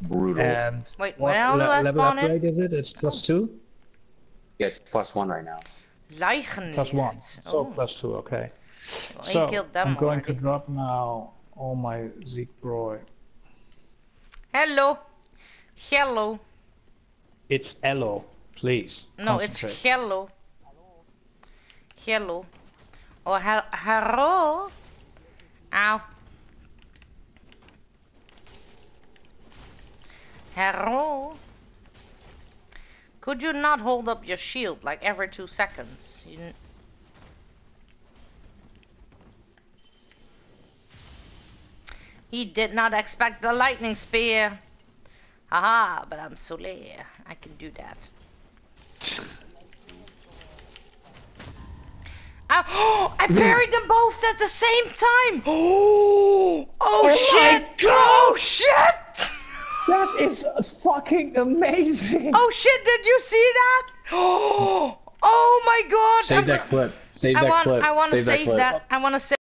Brutal. And Wait, what where do I level spawn in? upgrade is it? It's +2? Yeah, it's +1 right now. Leichenlicht. +1. So Oh. +2, okay. Well, So, he killed them I'm going already. to drop now all my Zeekbroy. Hello. Hello. It's Elo, please. No, it's concentrate. hello. Hello. Or hello. Ow. Hello. Could you not hold up your shield like every 2 seconds? He did not expect the lightning spear. Haha, but I'm Soleil. I can do that. I parried them both at the same time! Oh shit! My God! Oh shit! That is fucking amazing! Oh shit, did you see that? Oh my god! Save that clip. Save that clip. I wanna Save that save clip. that. I wanna save